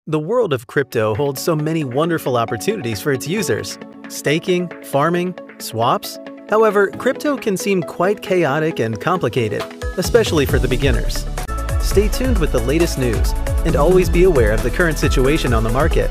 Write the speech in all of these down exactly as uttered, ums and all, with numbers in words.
The world of crypto holds so many wonderful opportunities for its users. Staking, farming, swaps. However, crypto can seem quite chaotic and complicated, especially for the beginners. Stay tuned with the latest news, and always be aware of the current situation on the market.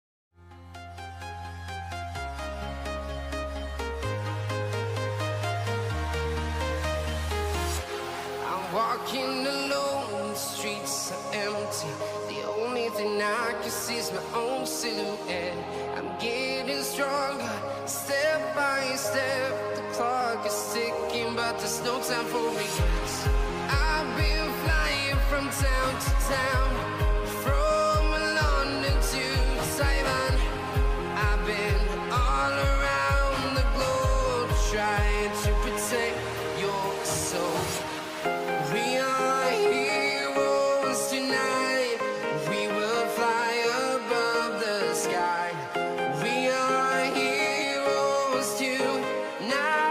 I'm walking alone, the streets are empty. The only thing I can see is my own silhouette. I'm getting stronger, step by step. The clock is ticking, but there's no time for regrets. I've been flying from town to town, from London to Taiwan. I've been all around the globe, trying to protect your soul. We are heroes tonight. We will fly above the sky. We are heroes tonight.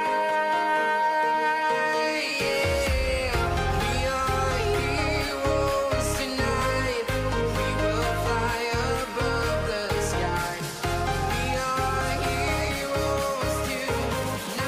Yeah. We are heroes tonight. We will fly above the sky. We are heroes tonight.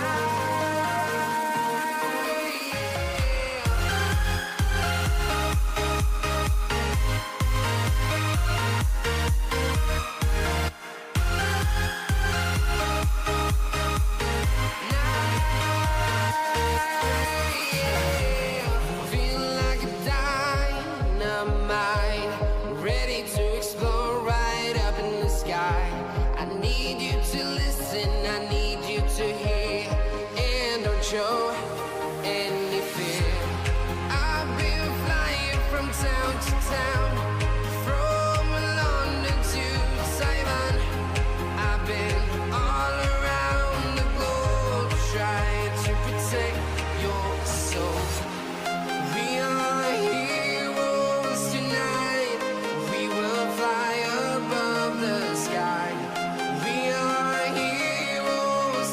Feel like a dynamite, ready to explode right up in the sky. I need you to listen, I need you to hear, and don't show any fear. I've been flying from town to town, from London to Taiwan. I've been all around the globe, trying to protect your soul. We are heroes tonight. We will fly above the sky. We are heroes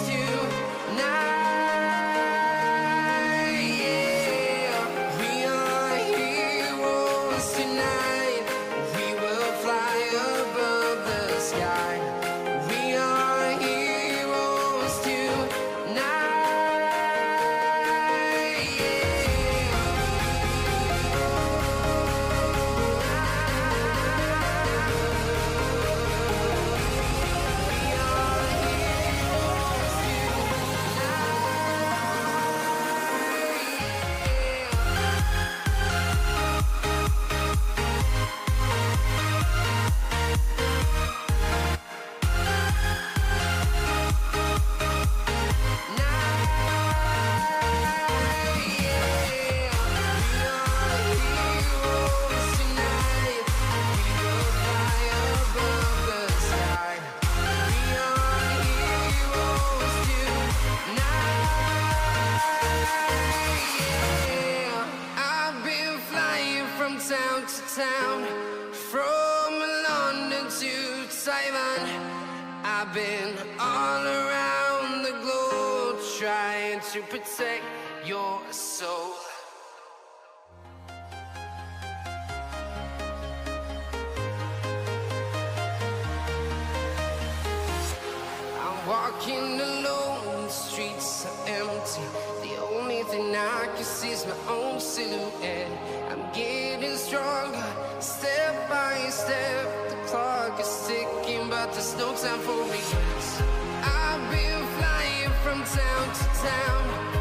tonight. Yeah. We are heroes tonight. We will fly above the sky. We are heroes I've been flying from town to town, from London to Taiwan. I've been all around the globe, trying to protect your soul. I'm walking alone, the streets are empty. The only thing I can see is my own silhouette. I'm getting stronger, step by step. The clock is ticking, but there's no time for regrets. I've been flying from town to town,